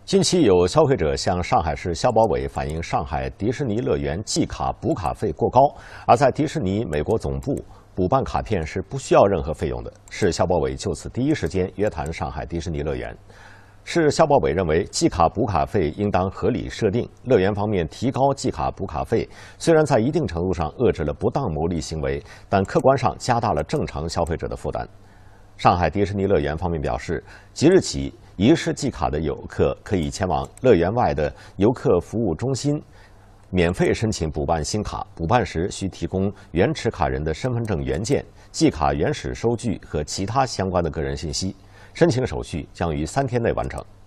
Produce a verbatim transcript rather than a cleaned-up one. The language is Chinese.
近期有消费者向上海市消保委反映，上海迪士尼乐园季卡补卡费过高，而在迪士尼美国总部补办卡片是不需要任何费用的。市消保委就此第一时间约谈上海迪士尼乐园。市消保委认为，季卡补卡费应当合理设定，乐园方面提高季卡补卡费，虽然在一定程度上遏制了不当牟利行为，但客观上加大了正常消费者的负担。上海迪士尼乐园方面表示，即日起，遗失季卡的游客可以前往乐园外的游客服务中心，免费申请补办新卡。补办时需提供原持卡人的身份证原件、季卡原始收据和其他相关的个人信息。申请手续将于三天内完成。